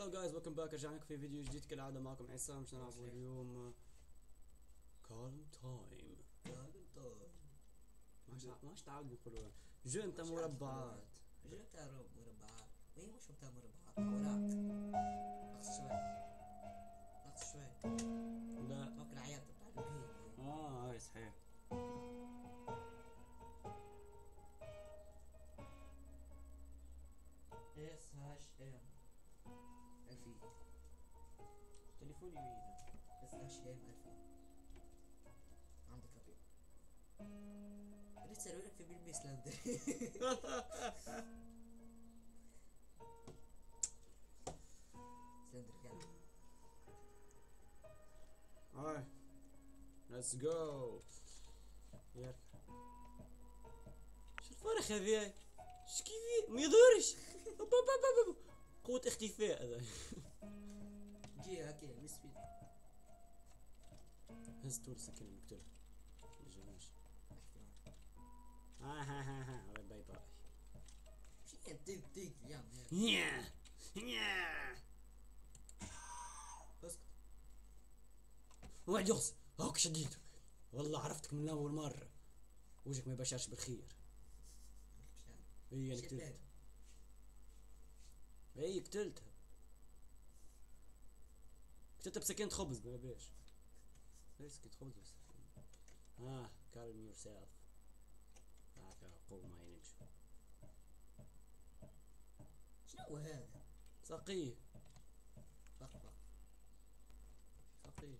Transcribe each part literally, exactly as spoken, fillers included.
هلو جايز ويلكم باك، رجعنا لكم في فيديو جديد كالعاده. معكم عصام. مش نلعب اليوم كالم تايم. كالم تايم ماش ماش تعود نقولوا جو انت مربعات. جو انت مربعات وهي مش انت مربعات كرات. نقص شوي نقص شوي لا ممكن عيط بتاع الجيم. اه هاي صحيح. اس هاش ام الفي تليفوني وين؟ اس هاش ام الفي عندك ابي لسه لك في بيلبي سلندر. سلندر كان هاي ليتس جو. يلا شو الفرخ هذي؟ اش كيفي ما يدورش. قوة اختفاء هذا. جي هاكي مسفيد هز طول سكين المقتل الجماش. ها ها ها ها باي باي. شي تيك تيك يا يا يا اسكت واحد يغص هاك شديد. والله عرفتك من اول مرة. وجهك ما يبشرش بالخير. هي اللي قتلت. هي قتلتها. قتلتها بسكينة خبز ما بيش. سكينة خبز بس. اه calm yourself. هاك قوم ما ينمشوا. شنو هذا؟ سقيه بقبق سقيه.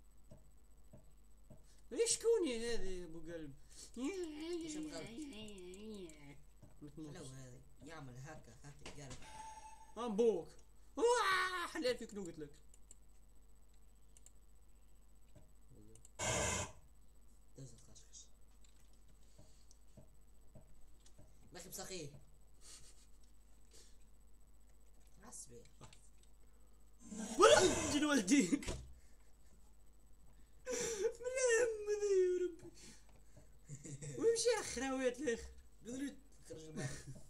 ايش كوني هذه ابو قلب؟ ايش مغلط؟ متموت. لو هذا يعمل هكا هكا قلب امبوك واه حلال فيك لو قلت لك. دوزة خشخش باخي بسخيه عصبي ولا جن والديك ملام ذي يا ربي. ويمشي اخراويت الاخ قدرت خرج الماء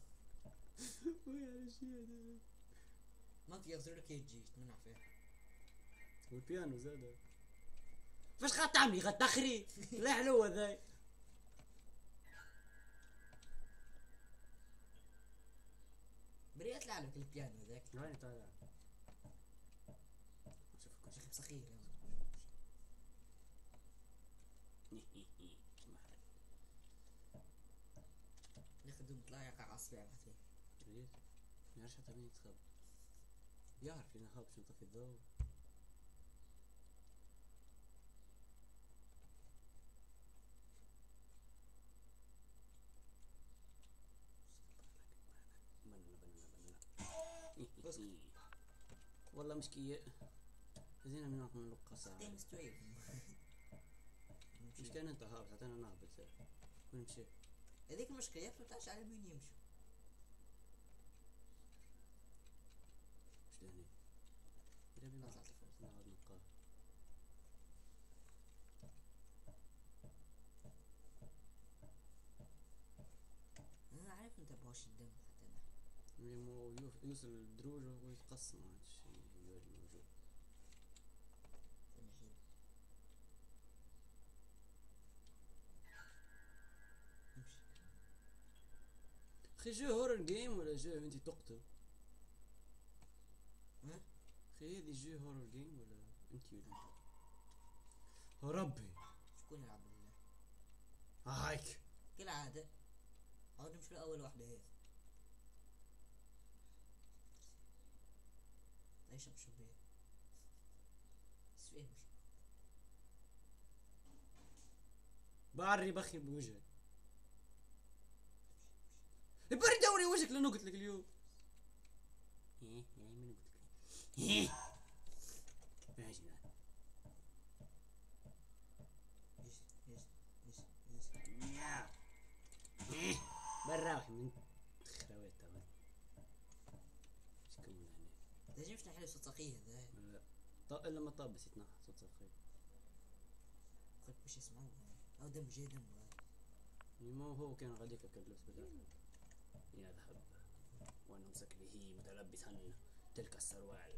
ويا شي هذا. ما في يغزر لك يجي تمنع فيه والبيانو زاد. فاش غتعملي غتاخري؟ لا حلوه ذاي. بريت لعلك البيانو ذاك وين طالع؟ باخي بسخيه نخدم طلع يقع عصبي بعدين ليش؟ يعرف حتى مين يتخبى. يعرف انا خاب شو نطفي الضوء. والله مشكية زين من ناخذ من القصة. تين مستوي مش كان انت هابط حتى انا نهبط. وين مشي؟ هذيك المشكلة يا فتاش على مين يمشوا مش لهني إذا بما طلعت الفوز نقعد نقاه. انا عارف انت بوش الدم حتى انا يمو يوصل الدروج ويتقسم ما عادش موجود. سامحين امشي اخي جو هورر جيم ولا جو انتي تقتل؟ ها؟ اخي هذي جو هورر جيم ولا انتي ولا ربي؟ شكون يلعب بالله؟ هايك كالعادة عاود نمشي لأول واحدة هيك ايش امشي بيه سويه مش بعري بخي بوجهك. بري دوري وجهك لانه قلت لك اليوم. ايه يعني من قلت لك ايه ماشي يس يس يس يس ايه براوح من خراويت تمام. شكون هنا؟ لازم نفتح له صوت صقيه ذا لا طب الا ما طاب بس يتنحى صوت صخير. خد مش يسمعوه او دم جاي دم ما هو كان غاديك كاللبس بتاعه يذهب ونمسك به متلبسا تلك السروال.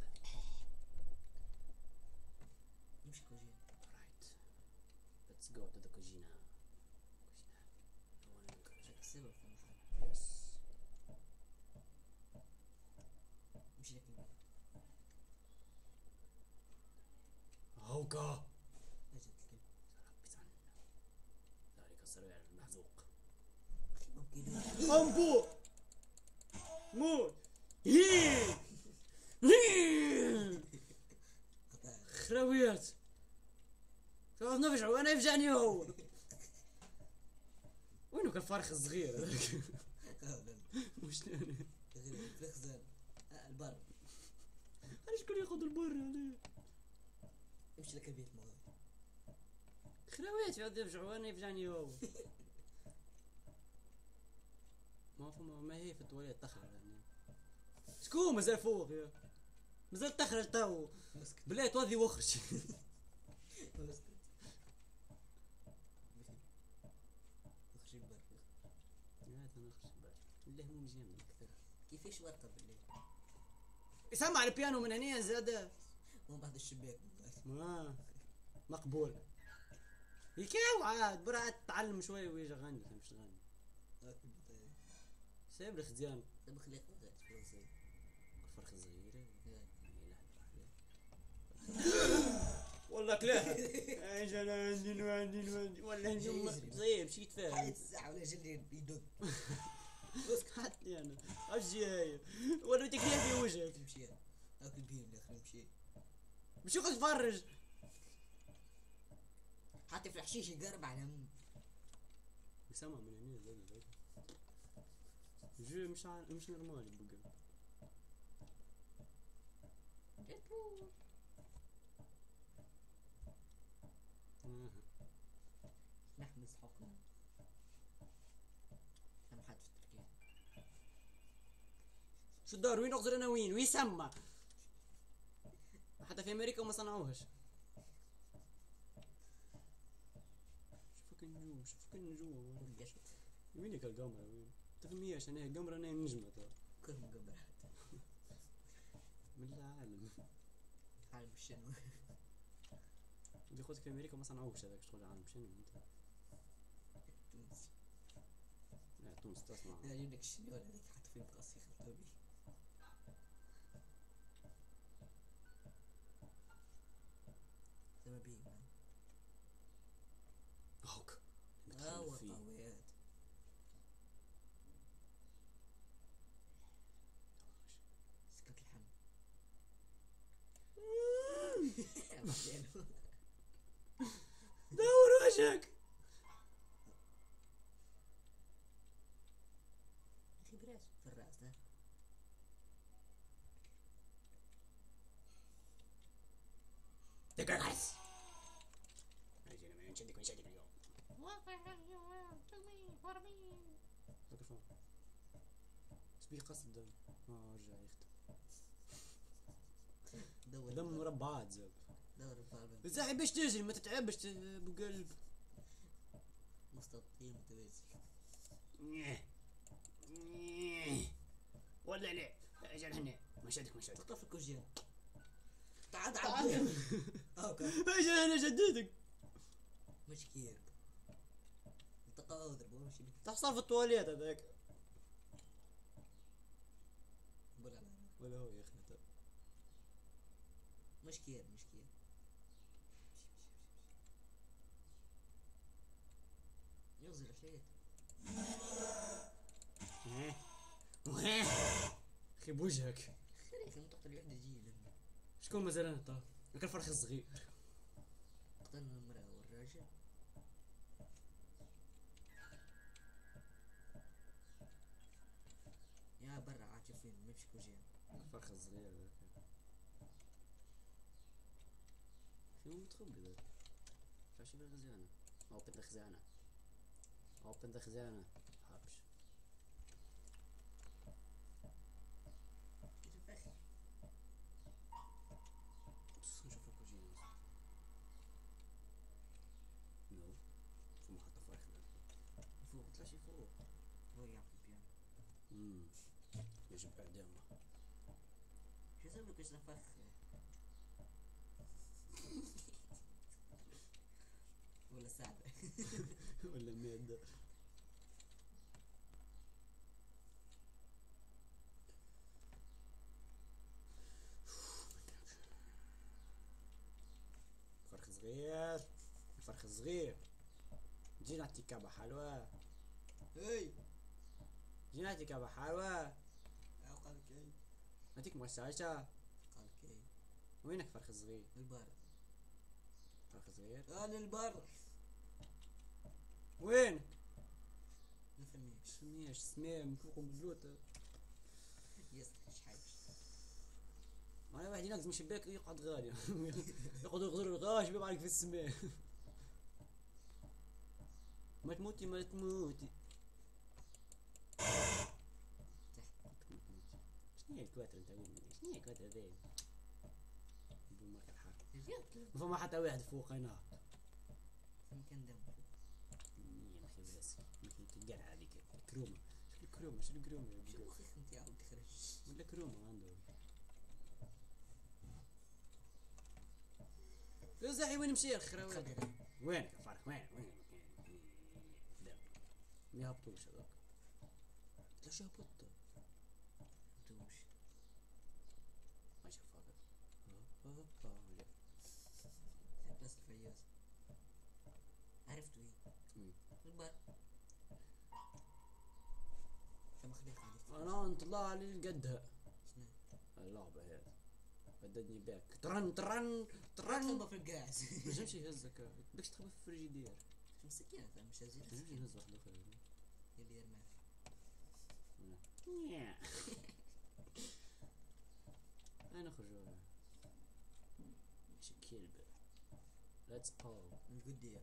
نمشي كوجين. رايت ليتس جو تو ذا كوجينا. شكل السبب في المحل. يس نمشي لك الباب. هوكا اجت الكلب. بسن ذلك السروال المحزوق. ممكن أمبو موت هي هي خرويات خلاص نفجع وانا يفجعني هو. وينو كان الفارخ الصغير هذاك؟ مش انا في الخزان. البر. انا شكون ياخذ البر عليه؟ امشي لك البيت مغاد. خرويات يقعد يفجع وانا يفجعني هو. ما فما ما هي في التواليت تخرج يعني. شكون مازال فوق يا مازال تخرج تو بالله توضي واخرج. اسكت. نخرج البر. هذا نخرج البر اللي هم مزيان اكثر. كيفاش ورطة بالليل؟ يسمع البيانو من هنا زاد مو بعد الشباك. ما مقبول يكاو عاد برا تعلم شوي ويجي غني مش غني سايب لي خزيان. طيب خليك مغاد فرنسي. الفرخ صغيرة والله كلاه. اجي انا عندي وعندي وعندي والله اليوم زي مشيت فيها حيت الساعة ولا جلي يدق. اسكت حتى انا اجي هاي وريتك ليه في وجهك. نمشي اكل بيهم الاخر نمشي. مش يقعد يتفرج حتى في الحشيش يقرب على هم. يسمع من هنا زاد زاد جو مش ع... مش نورمال بقى. نحمس حقنا. انا حد في تركيا. شو الدار وين اغزر انا وين ويسمع حتى في امريكا وما صنعوهاش. شوفك النجوم شوفك النجوم وينك القمرة وين تفهمياش انا القمرة انا نجمة ترى كلهم قمرات من العالم. عالم الشنو. بياخذك في امريكا وما صنعوهاش هذاك شغل عالم شنو انت. تونس. لا تونس تصنع. لا يجيب لك الشنيور هذيك حتى في مقص يخلطوا بيه. زي بيه هوك اه وطويات. سكت الحم. دور وجهك. اخي براس في الراس ده. دقاقس اجينا من نشدك ونشدك اليوم. ميكروفون سبي قصد دم اه رجع يختم دور دم مربعات زاد. دور البابا. ازاي باش تجري ما تتعبش بقلب مستطيل متوازي. ولا لا اجي هنا مشادك مشادك تقطع في الكوجين. تعال تعال. اوكي اجي هنا جددك مش كير. انت قادر بمشي بك. تحصل في التواليت هذاك ولا لا ولا هو يا اخي مش كير مش كير. يغزر الحيط. اخي بوجهك خليك من تقتل وحده جيل. شكون مازال انا طا هاك الفرخ الصغير. قتلنا المرأة والراجل. يا برا عاكفين نمشي كوجين. الفرخ الصغير هذاك شنو متخبي ذاك فاش في الخزانة اوبن ذا خزانة اوبن ذا خزانة حبش بس نشوف الكوجين نو فما حتى فرخ فوق طلعش فوق هو يعرف البيانو. امم يجب اعدامه. شو باش نفخ. ولا سعدة. ولا مادة. فرخ صغير فرخ صغير، جي نعطيك كعبة حلوة. هاي جي نعطيك كعبة حلوة. قال كي نعطيك مشاشة. قال كي وينك فرخ صغير؟ البر. فرخ صغير انا البر. وينك؟ ما فهمنيش. سميش سمام فوقهم بلوتة. يصلح شحال. انا واحد ينقز من شباك يقعد غالي. يقعد يغزر الغاش بيبقى عليك في السماء. ما تموتي ما تموتي. شنو هي الكواتر انت وين؟ شنو هي الكواتر ذي؟ بومك الحق. ما فما حتى واحد فوق هنا. يمكن دم. يا اخي بس يمكن تلقى هذيك كرومه. شنو الكرومه؟ شنو الكرومه؟ شو المخيخ نتاعو تخرج؟ ولا كرومه عنده. يا زاحي وين مشي الخراوي؟ وينك يا فرخ؟ وين وين؟ لا ما يهبطوش هذاك. لاش هبط؟ توش. ما شاف هذا. هوبا لا. بس الفياس. عرفت وين؟ البر. كم خليك عليك. انا نطلع لي قدها. شنو؟ اللعبة هذه بددني باك ترن ترن ترن. تخبى في القاس. باش نمشي يهزك بدكش تخبى في الفريجيدير. مسكين فاهم مش هزيد. نمشي نهز واحد اخر. يبي يرمي. انا نخرج شي كلب. ليتس بو القدية.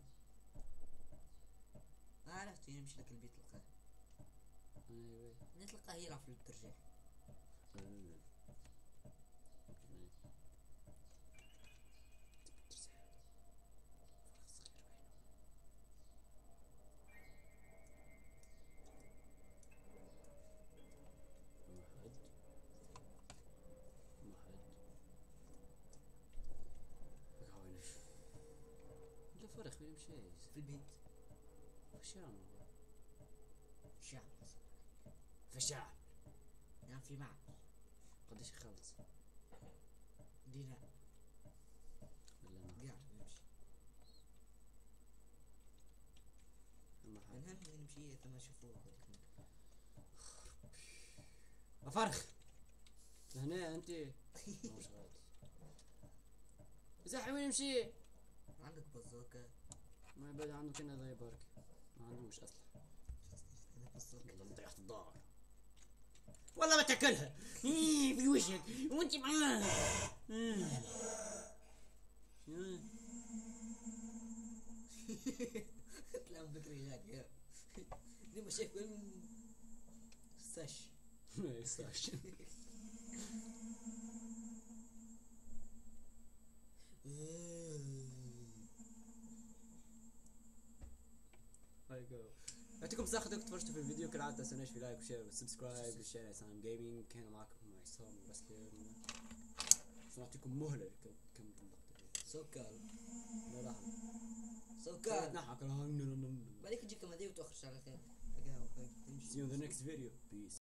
عرفت وين يمشي لك البيت تلقاه. ايوه نتلقاه يلعب في الترجيح. فرخ وين مشى؟ في البيت. في الشام. شعب. في الشام. نعم في معك. قديش يخلص؟ دينار. ولا ما قاعد نمشي. ما حد. المهم نمشي كما شوفوه. فرخ هنا انت. مش غلط. زاحي وين مشي؟ عندك بازوكا. ما يبدا عنده كنا ضاي برك. ما عندوش اصلا. هذا بازوكا. والله طيحت الدار. والله ما تاكلها. ايه في وجهك وانت معاه. شنو؟ تلعب بكري هناك. ديما شايف وين ساش. ساش. يعطيكم الصحة انكم تفرجتوا في الفيديو. كالعادة تنسوناش في لايك وشير وسبسكرايب للشانل إسام جيمنج. كان معكم مع عصام وراسلين. سنعطيكم مهلة كم تنضغط. سوكال. لا لا سوكال. نحك. بالك تجيك كما دي وتخرج على خير. See you in the next video. Peace.